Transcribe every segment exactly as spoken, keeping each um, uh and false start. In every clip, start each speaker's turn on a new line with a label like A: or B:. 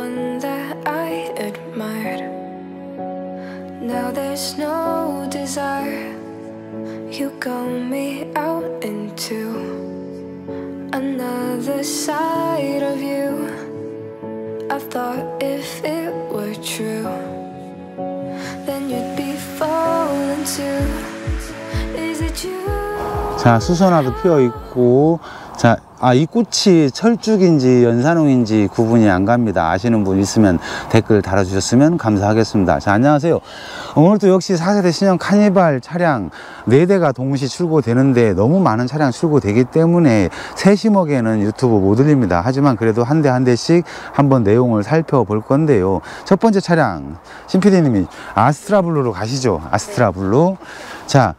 A: one that I admired. Now there's no desire. You got me out into another side of you. I thought if it were true, then you'd be falling too. Is it you?
B: 자, 수선화도 피어 있고, 자, 아, 이 꽃이 철쭉인지 연산홍인지 구분이 안 갑니다. 아시는 분 있으면 댓글 달아주셨으면 감사하겠습니다. 자, 안녕하세요. 오늘도 역시 사 세대 신형 카니발 차량 네 대가 동시 출고되는데 너무 많은 차량 출고되기 때문에 세심하게는 유튜브 못 올립니다. 하지만 그래도 한 대 한 대씩 한번 내용을 살펴볼 건데요. 첫 번째 차량, 신피디님이 아스트라블루로 가시죠. 아스트라블루. 자,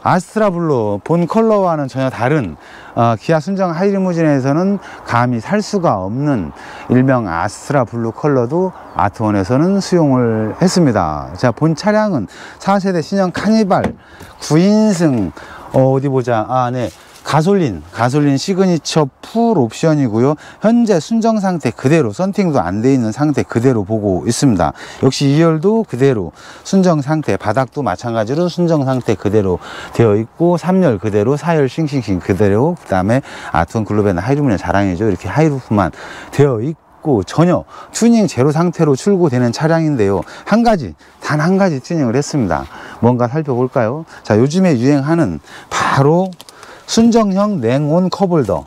B: 아스트라블루 본 컬러와는 전혀 다른 어, 기아 순정 하이리무진에서는 감히 살 수가 없는 일명 아스트라 블루 컬러도 아트원에서는 수용을 했습니다. 자, 본 차량은 사 세대 신형 카니발 구 인승 어, 어디 보자. 아, 네. 가솔린, 가솔린 시그니처 풀 옵션이고요. 현재 순정 상태 그대로, 썬팅도 안 돼 있는 상태 그대로 보고 있습니다. 역시 이 열도 그대로 순정 상태, 바닥도 마찬가지로 순정 상태 그대로 되어 있고, 삼 열 그대로, 사 열 싱싱싱 그대로, 그 다음에 아트원 글로벤 하이루문의 자랑이죠. 이렇게 하이루프만 되어 있고, 전혀 튜닝 제로 상태로 출고되는 차량인데요. 한 가지, 단 한 가지 튜닝을 했습니다. 뭔가 살펴볼까요? 자, 요즘에 유행하는 바로 순정형 냉온 컵홀더.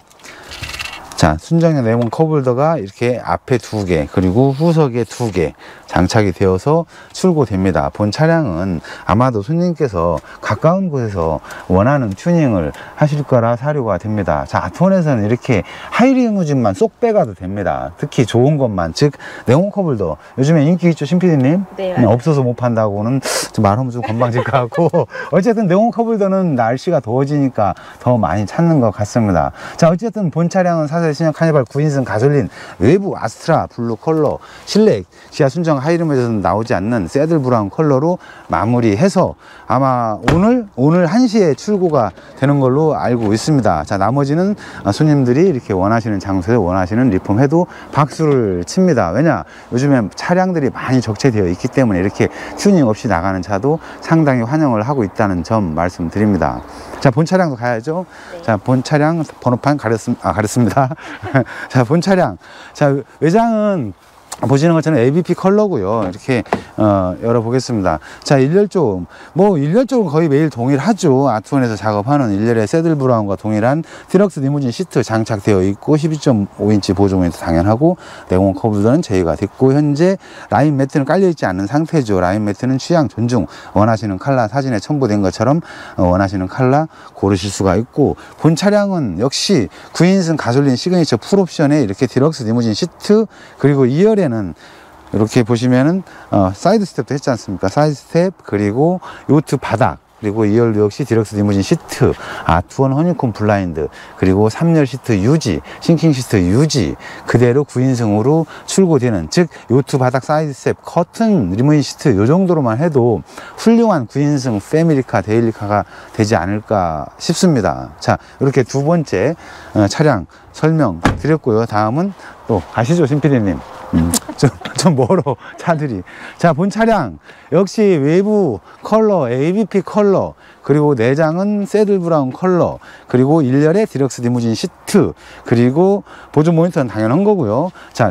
B: 자, 순정형 냉온 컵홀더가 이렇게 앞에 두 개, 그리고 후석에 두 개 장착이 되어서 출고됩니다. 본 차량은 아마도 손님께서 가까운 곳에서 원하는 튜닝을 하실 거라 사료가 됩니다. 자, 아트원에서는 이렇게 하이리무진만 쏙 빼가도 됩니다. 특히 좋은 것만, 즉 냉온 컵홀더. 요즘에 인기 있죠, 신피디님?
C: 네,
B: 없어서 못 판다고는 좀 말하면 좀 건방질까고. 어쨌든 냉온 컵홀더는 날씨가 더워지니까 더 많이 찾는 것 같습니다. 자, 어쨌든 본 차량은 사 세대 신형 카니발 구 인승 가솔린, 외부 아스트라 블루 컬러, 실내 기아 순정 하이리무진에서는 나오지 않는 새들 브라운 컬러로 마무리해서 아마 오늘 오늘 한 시에 출고가 되는 걸로 알고 있습니다. 자, 나머지는 손님들이 이렇게 원하시는 장소에 원하시는 리폼해도 박수를 칩니다. 왜냐, 요즘에 차량들이 많이 적체되어 있기 때문에 이렇게 튜닝 없이 나가는 차도 상당히 환영을 하고 있다는 점 말씀드립니다. 자, 본 차량도 가야죠.
C: 네.
B: 자, 본 차량 번호판 가렸습, 아, 가렸습니다. 자, 본 차량. 자, 외장은 보시는 것처럼 에이비피 컬러고요. 이렇게 어, 열어보겠습니다. 자, 일렬쪽, 뭐 일렬쪽은 거의 매일 동일하죠. 아트원에서 작업하는 일렬의 새들 브라운과 동일한 디럭스 리무진 시트 장착되어 있고, 십이 점 오 인치 보조 모니터 당연하고, 냉온 컵홀더는 제외가 됐고, 현재 라인 매트는 깔려 있지 않는 상태죠. 라인 매트는 취향 존중, 원하시는 컬러 사진에 첨부된 것처럼 어, 원하시는 컬러 고르실 수가 있고, 본 차량은 역시 구 인승 가솔린 시그니처 풀옵션에 이렇게 디럭스 리무진 시트, 그리고 이 열에 는 이렇게 보시면은 어, 사이드 스텝도 했지 않습니까? 사이드 스텝, 그리고 요트 바닥, 그리고 이 열도 역시 디럭스 리무진 시트, 아트원 허니콤 블라인드, 그리고 삼 열 시트 유지, 싱킹 시트 유지 그대로 구 인승으로 출고되는, 즉 요트 바닥, 사이드 스텝, 커튼 리무진 시트 요 정도로만 해도 훌륭한 구 인승 패밀리카, 데일리카가 되지 않을까 싶습니다. 자, 이렇게 두 번째 어, 차량 설명 드렸고요. 다음은 또 가시죠, 신피디님. 음, 좀, 좀 멀어, 차들이. 자, 본 차량 역시 외부 컬러 에이비피 컬러, 그리고 내장은 새들 브라운 컬러, 그리고 일 열의 디럭스 리무진 시트, 그리고 보조 모니터는 당연한 거고요. 자,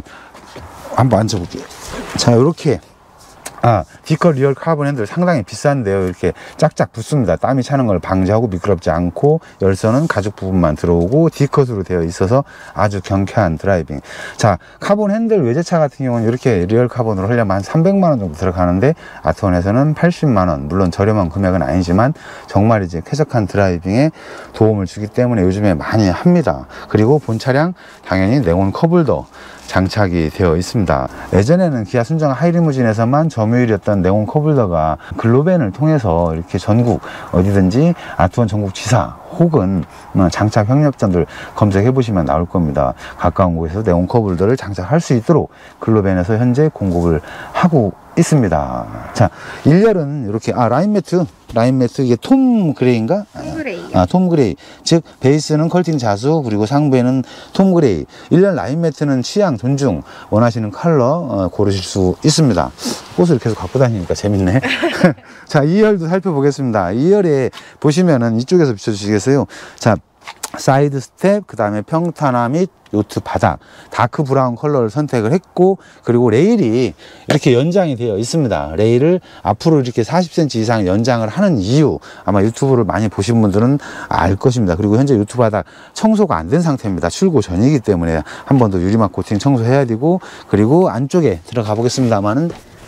B: 한번 앉아볼게요. 자, 이렇게 아, D컷 리얼 카본 핸들 상당히 비싼데요. 이렇게 짝짝 붙습니다. 땀이 차는 걸 방지하고 미끄럽지 않고, 열선은 가죽 부분만 들어오고 D컷으로 되어 있어서 아주 경쾌한 드라이빙. 자, 카본 핸들 외제차 같은 경우는 이렇게 리얼 카본으로 하려면 한 삼백만 원 정도 들어가는데, 아트원에서는 팔십만 원, 물론 저렴한 금액은 아니지만 정말 이제 쾌적한 드라이빙에 도움을 주기 때문에 요즘에 많이 합니다. 그리고 본 차량 당연히 냉온 컵홀더 장착이 되어 있습니다. 예전에는 기아 순정 하이리무진에서만 점유율이었던 냉온 컵홀더가 글로벤을 통해서 이렇게 전국 어디든지 아트원 전국 지사 혹은 장착 협력점들 검색해 보시면 나올 겁니다. 가까운 곳에서 냉온 컵홀더를 장착할 수 있도록 글로벤에서 현재 공급을 하고 있습니다. 자, 일 열은 이렇게, 아, 라인 매트, 라인 매트, 이게 톰 그레이인가?
C: 톰 그레이.
B: 아, 톰 그레이. 즉, 베이스는 컬팅 자수, 그리고 상부에는 톰 그레이. 일 열 라인 매트는 취향, 존중, 원하시는 컬러 어, 고르실 수 있습니다. 꽃을 계속 갖고 다니니까 재밌네. 자, 이 열도 살펴보겠습니다. 이 열에 보시면은 이쪽에서 비춰주시겠어요? 자, 사이드 스텝, 그 다음에 평탄화 및 요트 바닥, 다크 브라운 컬러를 선택을 했고, 그리고 레일이 이렇게 연장이 되어 있습니다. 레일을 앞으로 이렇게 사십 센티미터 이상 연장을 하는 이유, 아마 유튜브를 많이 보신 분들은 알 것입니다. 그리고 현재 요트 바닥 청소가 안 된 상태입니다. 출고 전이기 때문에 한 번 더 유리막 코팅 청소해야 되고, 그리고 안쪽에 들어가 보겠습니다만은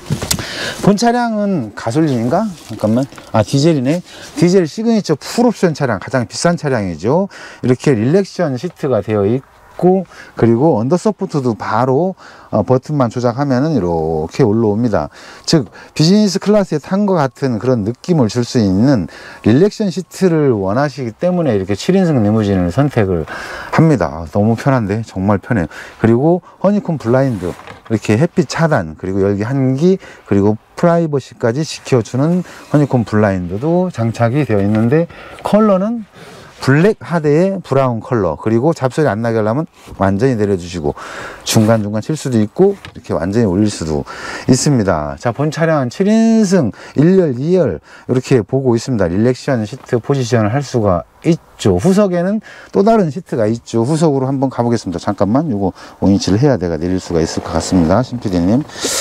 B: 본 차량은 가솔린인가? 잠깐만. 아, 디젤이네. 디젤 시그니처 풀옵션 차량, 가장 비싼 차량이죠. 이렇게 릴렉션 시트가 되어 있고, 그리고 언더서포트도 바로 어, 버튼만 조작하면은 이렇게 올라옵니다. 즉, 비즈니스 클래스에 탄 것 같은 그런 느낌을 줄 수 있는 릴렉션 시트를 원하시기 때문에 이렇게 칠 인승 리무진을 선택을 합니다. 너무 편한데? 정말 편해요. 그리고 허니콤 블라인드, 이렇게 햇빛 차단, 그리고 열기 한기, 그리고 프라이버시까지 지켜주는 허니콤 블라인드도 장착이 되어 있는데, 컬러는 블랙 하드의 브라운 컬러, 그리고 잡소리 안 나게 하려면 완전히 내려주시고 중간중간 칠 수도 있고 이렇게 완전히 올릴 수도 있습니다. 자, 본 차량은 칠 인승 일 열, 이 열 이렇게 보고 있습니다. 릴렉션 시트 포지션을 할 수가 있죠. 후석에는 또 다른 시트가 있죠. 후석으로 한번 가보겠습니다. 잠깐만, 요거 오 인치를 해야 내가 내릴 수가 있을 것 같습니다. 신피디님.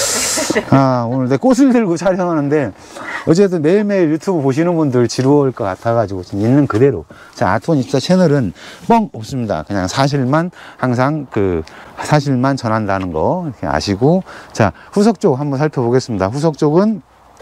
B: 아, 오늘 내 꽃을 들고 촬영하는데 어쨌든 매일매일 유튜브 보시는 분들 지루할 것 같아가지고 있는 그대로. 자, 아트원 이십사 채널은 뻥 없습니다. 그냥 사실만, 항상 그 사실만 전한다는 거 이렇게 아시고. 자, 후석 쪽 한번 살펴보겠습니다. 후석 쪽은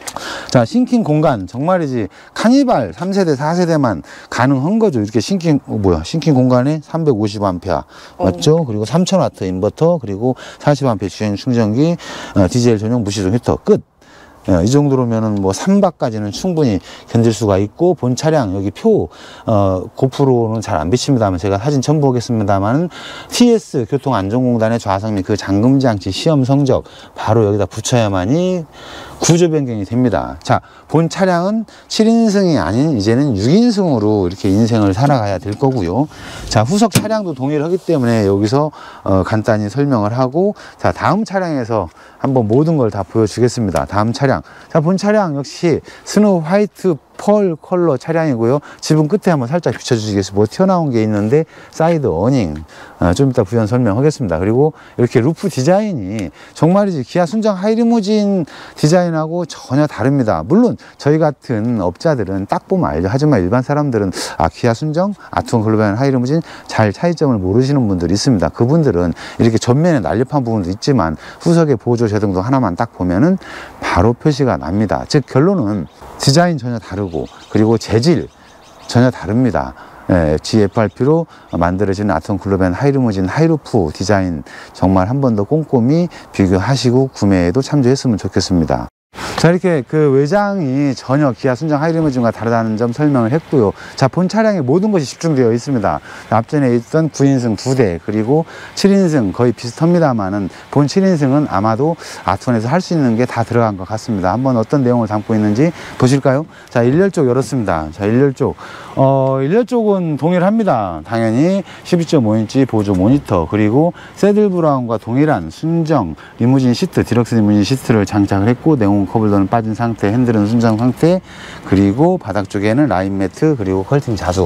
B: 자, 싱킹 공간, 정말이지 카니발 삼 세대 사 세대만 가능한 거죠. 이렇게 싱킹, 어, 뭐야, 싱킹 공간에 삼백오십 암페어 맞죠? 어. 그리고 삼천 와트 인버터, 그리고 사십 암페어 주행 충전기, 어, 디젤 전용 무시동 히터 끝. 이 정도로면은 뭐 삼 박까지는 충분히 견딜 수가 있고, 본 차량 여기 표, 어, 고프로는 잘 안 비칩니다만 제가 사진 첨부하겠습니다만 티에스 교통안전공단의 좌석 및 그 잠금장치 시험 성적 바로 여기다 붙여야만이 구조 변경이 됩니다. 자, 본 차량은 칠 인승이 아닌 이제는 육 인승으로 이렇게 인생을 살아가야 될 거고요. 자, 후석 차량도 동일하기 때문에 여기서 어, 간단히 설명을 하고, 자, 다음 차량에서 한번 모든 걸 다 보여주겠습니다. 다음 차량. 자, 본 차량 역시 스노우 화이트 펄 컬러 차량이고요. 지붕 끝에 한번 살짝 비춰주시겠어요? 뭐 튀어나온 게 있는데 사이드 어닝, 어, 좀 이따 부연 설명하겠습니다. 그리고 이렇게 루프 디자인이 정말이지 기아 순정 하이리무진 디자인하고 전혀 다릅니다. 물론 저희 같은 업자들은 딱 보면 알죠. 하지만 일반 사람들은 아, 기아 순정, 아트원 글로벌 하이리무진 잘 차이점을 모르시는 분들이 있습니다. 그분들은 이렇게 전면에 날렵한 부분도 있지만 후석의 보조 제동도 하나만 딱 보면은 바로 표시가 납니다. 즉, 결론은 디자인 전혀 다르고, 그리고 재질 전혀 다릅니다. 예, 지에프알피로 만들어진 아트원 글로벤 하이리무진 하이루프 디자인 정말 한 번 더 꼼꼼히 비교하시고 구매에도 참조했으면 좋겠습니다. 자, 이렇게 그 외장이 전혀 기아 순정 하이리무진과 다르다는 점 설명을 했고요. 자, 본 차량에 모든 것이 집중되어 있습니다. 앞전에 있던 구 인승 두 대, 그리고 칠 인승 거의 비슷합니다만은 본 칠 인승은 아마도 아트원에서 할 수 있는 게 다 들어간 것 같습니다. 한번 어떤 내용을 담고 있는지 보실까요? 자, 일 열 쪽 열었습니다. 자, 일 열 쪽. 어, 일 열 쪽은 동일합니다. 당연히 십이 점 오 인치 보조 모니터, 그리고 새들 브라운과 동일한 순정 리무진 시트, 디럭스 리무진 시트를 장착을 했고, 내용 커블러는 빠진 상태, 핸들은 순정 상태, 그리고 바닥 쪽에는 라인 매트, 그리고 컬팅 자수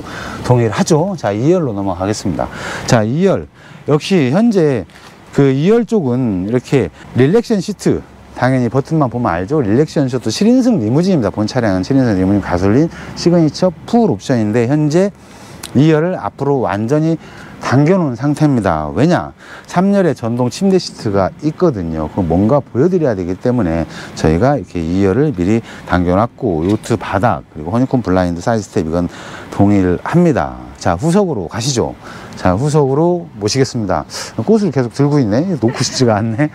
B: 동일하죠. 자, 이 열로 넘어가겠습니다. 자, 이 열 역시 현재 그 이 열 쪽은 이렇게 릴렉션 시트, 당연히 버튼만 보면 알죠. 릴렉션 시트 칠 인승 리무진입니다. 본 차량은 칠 인승 리무진 가솔린 시그니처 풀 옵션인데 현재 이 열을 앞으로 완전히 당겨놓은 상태입니다. 왜냐? 삼 열에 전동 침대 시트가 있거든요. 그럼 뭔가 보여드려야 되기 때문에 저희가 이렇게 이 열을 미리 당겨놨고, 요트 바닥, 그리고 허니콤 블라인드 사이드 스텝 이건 동일합니다. 자, 후석으로 가시죠. 자, 후석으로 모시겠습니다. 꽃을 계속 들고 있네. 놓고 싶지가 않네.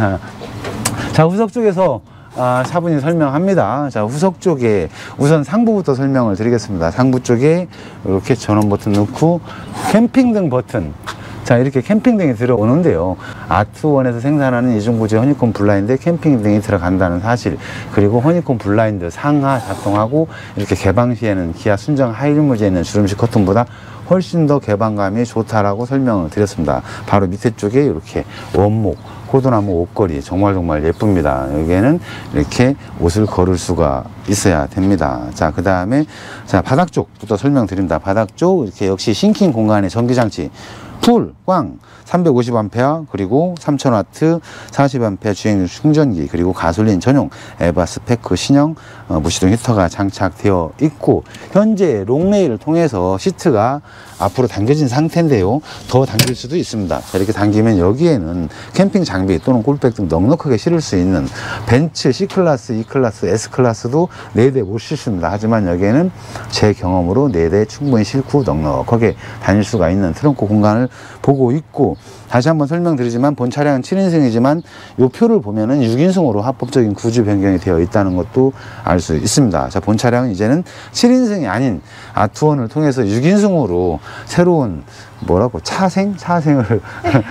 B: 자, 후석 쪽에서 아, 차분히 설명합니다. 자, 후석 쪽에 우선 상부부터 설명을 드리겠습니다. 상부 쪽에 이렇게 전원 버튼 넣고 캠핑등 버튼. 자, 이렇게 캠핑 등이 들어오는데요. 아트원에서 생산하는 이중구조 허니콤 블라인드에 캠핑 등이 들어간다는 사실, 그리고 허니콤 블라인드 상하 작동하고 이렇게 개방 시에는 기아 순정 하이리무즈에 있는 주름식 커튼보다 훨씬 더 개방감이 좋다라고 설명을 드렸습니다. 바로 밑에 쪽에 이렇게 원목 포도나무 옷걸이 정말 정말 예쁩니다. 여기에는 이렇게 옷을 걸을 수가 있어야 됩니다. 자, 그 다음에 자, 바닥 쪽부터 설명드립니다. 바닥 쪽 이렇게 역시 싱킹 공간의 전기장치 풀, 꽝, 삼백오십 암페어, 그리고 삼천 와트, 사십 암페어 주행 충전기, 그리고 가솔린 전용 에바 스페크 신형 어, 무시동 히터가 장착되어 있고, 현재 롱레일을 통해서 시트가 앞으로 당겨진 상태인데요. 더 당길 수도 있습니다. 자, 이렇게 당기면 여기에는 캠핑 장비 또는 꿀백 등 넉넉하게 실을 수 있는 벤츠 C클래스, E클래스, S클래스도 네 대 못 실습니다. 하지만 여기에는 제 경험으로 네 대 충분히 실고 넉넉하게 다닐 수가 있는 트렁크 공간을 보고 있고, 다시 한번 설명드리지만 본 차량은 칠 인승이지만 이 표를 보면은 육 인승으로 합법적인 구주 변경이 되어 있다는 것도 알 수 있습니다. 자, 본 차량은 이제는 칠 인승이 아닌 아트원을 통해서 육 인승으로 새로운 뭐라고 차생? 차생을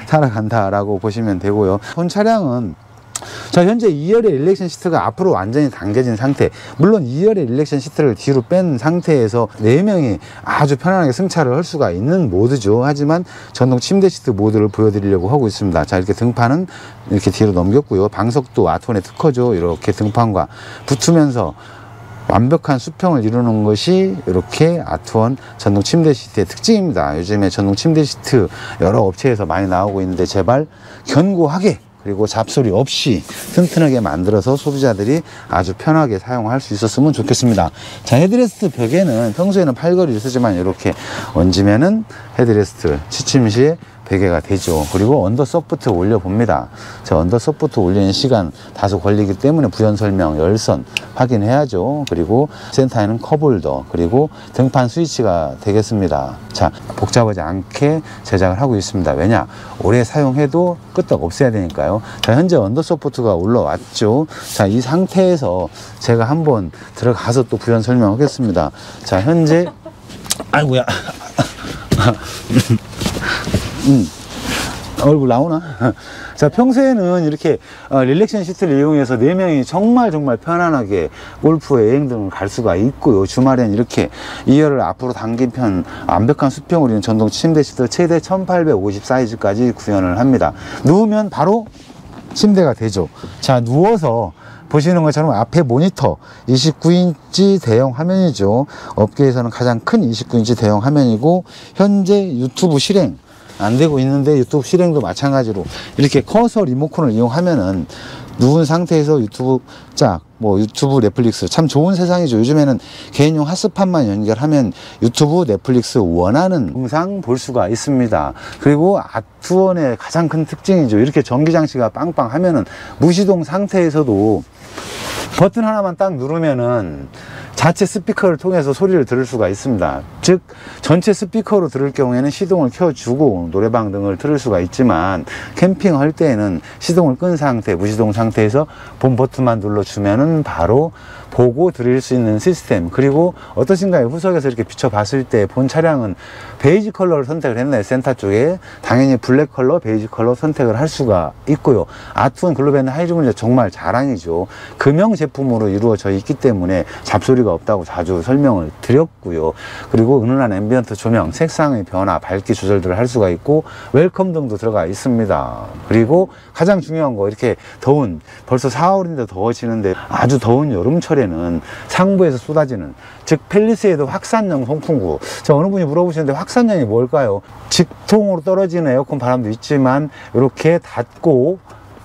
B: 살아간다라고 보시면 되고요. 본 차량은 자, 현재 이 열의 일렉션 시트가 앞으로 완전히 당겨진 상태, 물론 이 열의 일렉션 시트를 뒤로 뺀 상태에서 네 명이 아주 편안하게 승차를 할 수가 있는 모드죠. 하지만 전동 침대 시트 모드를 보여드리려고 하고 있습니다. 자, 이렇게 등판은 이렇게 뒤로 넘겼고요. 방석도 아트원의 특허죠. 이렇게 등판과 붙으면서 완벽한 수평을 이루는 것이 이렇게 아트원 전동 침대 시트의 특징입니다. 요즘에 전동 침대 시트 여러 업체에서 많이 나오고 있는데 제발 견고하게 그리고 잡소리 없이 튼튼하게 만들어서 소비자들이 아주 편하게 사용할 수 있었으면 좋겠습니다. 자, 헤드레스트 벽에는 평소에는 팔걸이를 쓰지만 이렇게 얹으면은 헤드레스트 취침 시에 베개가 되죠. 그리고 언더 서포트 올려봅니다. 자, 언더 서포트 올리는 시간 다소 걸리기 때문에 부연 설명, 열선 확인해야죠. 그리고 센터에는 컵홀더, 그리고 등판 스위치가 되겠습니다. 자, 복잡하지 않게 제작을 하고 있습니다. 왜냐? 오래 사용해도 끄떡 없애야 되니까요. 자, 현재 언더 서포트가 올라왔죠. 자, 이 상태에서 제가 한번 들어가서 또 부연 설명하겠습니다. 자, 현재 아이고야. 음, 얼굴 나오나? 자, 평소에는 이렇게 어, 릴렉션 시트를 이용해서 네 명이 정말 정말 편안하게 골프 여행 등을 갈 수가 있고요. 주말엔 이렇게 이 열을 앞으로 당긴 편 완벽한 수평을 이루는 전동 침대 시트 최대 천팔백오십 사이즈까지 구현을 합니다. 누우면 바로 침대가 되죠. 자, 누워서 보시는 것처럼 앞에 모니터 이십구 인치 대형 화면이죠. 업계에서는 가장 큰 이십구 인치 대형 화면이고, 현재 유튜브 실행 안 되고 있는데 유튜브 실행도 마찬가지로 이렇게 커서 리모컨을 이용하면은 누운 상태에서 유튜브 짝, 뭐 유튜브, 넷플릭스 참 좋은 세상이죠. 요즘에는 개인용 핫스팟만 연결하면 유튜브, 넷플릭스 원하는 영상 볼 수가 있습니다. 그리고 아트원의 가장 큰 특징이죠. 이렇게 전기장치가 빵빵 하면은 무시동 상태에서도 버튼 하나만 딱 누르면은 자체 스피커를 통해서 소리를 들을 수가 있습니다. 즉 전체 스피커로 들을 경우에는 시동을 켜주고 노래방 등을 들을 수가 있지만, 캠핑할 때에는 시동을 끈 상태, 무시동 상태에서 본 버튼만 눌러주면은 바로 보고 들을 수 있는 시스템. 그리고 어떠신가요? 후석에서 이렇게 비춰봤을 때 본 차량은 베이지 컬러를 선택을 했네요. 센터 쪽에 당연히 블랙 컬러, 베이지 컬러 선택을 할 수가 있고요. 아트원 글로벤 하이리무즈 정말 자랑이죠. 금형 제품으로 이루어져 있기 때문에 잡소리가 없다고 자주 설명을 드렸고요. 그리고 은은한 앰비언트 조명, 색상의 변화, 밝기 조절들을 할 수가 있고, 웰컴 등도 들어가 있습니다. 그리고 가장 중요한 거, 이렇게 더운, 벌써 사월인데 더워지는데 아주 더운 여름철에는 상부에서 쏟아지는, 즉 팰리세이드 확산형 송풍구. 저 어느 분이 물어보시는데 확산형이 뭘까요? 직통으로 떨어지는 에어컨 바람도 있지만 이렇게 닫고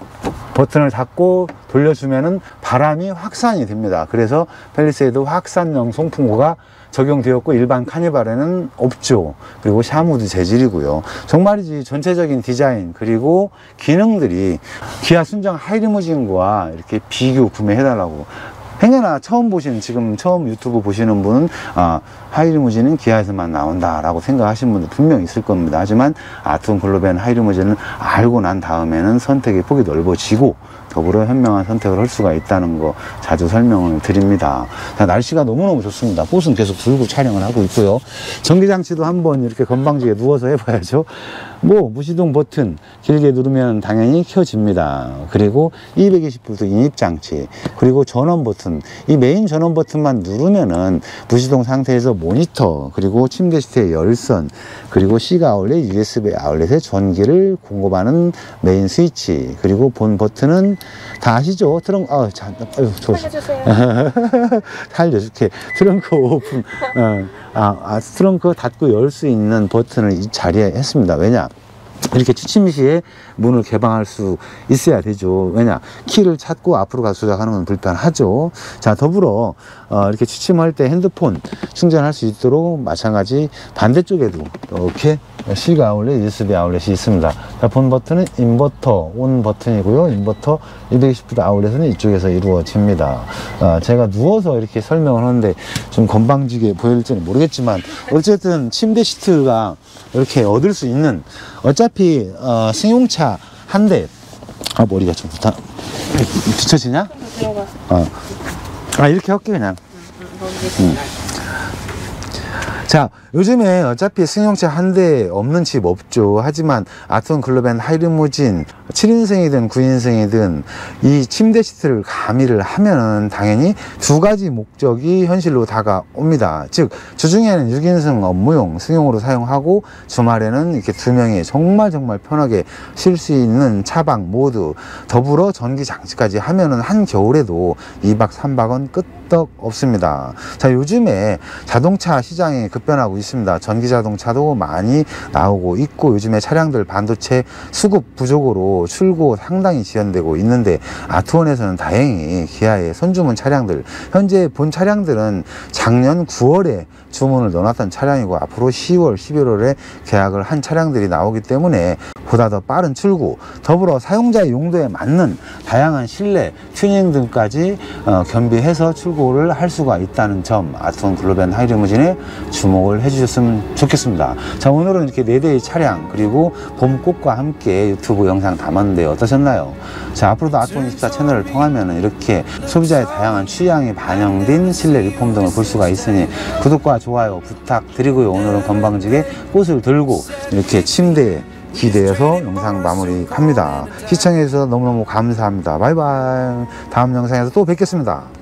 B: 버튼을 닫고 돌려주면은 바람이 확산이 됩니다. 그래서 팰리세이드 확산형 송풍구가 적용되었고, 일반 카니발에는 없죠. 그리고 샤무드 재질이고요. 정말이지 전체적인 디자인 그리고 기능들이 기아 순정 하이리무진과 이렇게 비교 구매해달라고 행여나 처음 보시는, 지금 처음 유튜브 보시는 분은 아, 하이리무진은 기아에서만 나온다라고 생각하시는 분들 분명히 있을 겁니다. 하지만 아트원 글로벤 하이리무진을 알고 난 다음에는 선택의 폭이 넓어지고 더불어 현명한 선택을 할 수가 있다는 거 자주 설명을 드립니다. 자, 날씨가 너무너무 좋습니다. 꽃은 계속 들고 촬영을 하고 있고요. 전기장치도 한번 이렇게 건방지게 누워서 해봐야죠. 뭐 무시동 버튼 길게 누르면 당연히 켜집니다. 그리고 이백이십 볼트 인입장치, 그리고 전원 버튼, 이 메인 전원 버튼만 누르면은 무시동 상태에서 모니터, 그리고 침대 시트의 열선, 그리고 C가 아울렛, 유에스비 아울렛에 전기를 공급하는 메인 스위치, 그리고 본 버튼은 다 아시죠? 트렁크, 아, 자, 아유,
C: 살려주세요.
B: 살려줄게. 트렁크 오픈, 어, 아, 아, 트렁크 닫고 열 수 있는 버튼을 이 자리에 했습니다. 왜냐? 이렇게 취침 시에 문을 개방할 수 있어야 되죠. 왜냐? 키를 찾고 앞으로 가서 조작하는 건 불편하죠. 자, 더불어 어, 이렇게 취침할 때 핸드폰 충전할 수 있도록 마찬가지 반대쪽에도 이렇게 C가 아울렛, 유에스비 아울렛이 있습니다. 자, 본 버튼은 인버터 온 버튼이고요. 인버터 이백이십 볼트 아울렛은 이쪽에서 이루어집니다. 어, 제가 누워서 이렇게 설명을 하는데 좀 건방지게 보일지는 모르겠지만 어쨌든 침대 시트가 이렇게 얻을 수 있는, 어차피 어, 승용차 한 대, 아 머리가 좀 부탁 뒤쳐지냐?
C: 들어가.
B: 어. 아 이렇게 할게 그냥. 음. 자, 요즘에 어차피 승용차 한 대 없는 집 없죠. 하지만 아트원 글로벤 하이리무진 칠 인승이든 구 인승이든 이 침대 시트를 가미를 하면은 당연히 두 가지 목적이 현실로 다가옵니다. 즉, 주중에는 육 인승 업무용 승용으로 사용하고 주말에는 이렇게 두 명이 정말 정말 편하게 쉴 수 있는 차박 모드, 더불어 전기 장치까지 하면은 한겨울에도 이 박 삼 박은 끄떡 없습니다. 자, 요즘에 자동차 시장이 급변하고 있습니다. 전기 자동차도 많이 나오고 있고, 요즘에 차량들 반도체 수급 부족으로 출고 상당히 지연되고 있는데, 아트원에서는 다행히 기아의 선주문 차량들, 현재 본 차량들은 작년 구월에 주문을 넣어놨던 차량이고 앞으로 시월, 십일월에 계약을 한 차량들이 나오기 때문에 보다 더 빠른 출고, 더불어 사용자의 용도에 맞는 다양한 실내 튜닝 등까지 어, 겸비해서 출고를 할 수가 있다는 점, 아트원 글로벤 하이리무진에 주목을 해주셨으면 좋겠습니다. 자, 오늘은 이렇게 네 대의 차량 그리고 봄꽃과 함께 유튜브 영상 담았는데 어떠셨나요? 자, 앞으로도 아트원 이십사 채널을 통하면 이렇게 소비자의 다양한 취향이 반영된 실내 리폼 등을 볼 수가 있으니 구독과 좋아요 부탁드리고요. 오늘은 건방지게 꽃을 들고 이렇게 침대에 기대해서 영상 마무리합니다. 시청해주셔서 너무너무 감사합니다. 바이바이. 다음 영상에서 또 뵙겠습니다.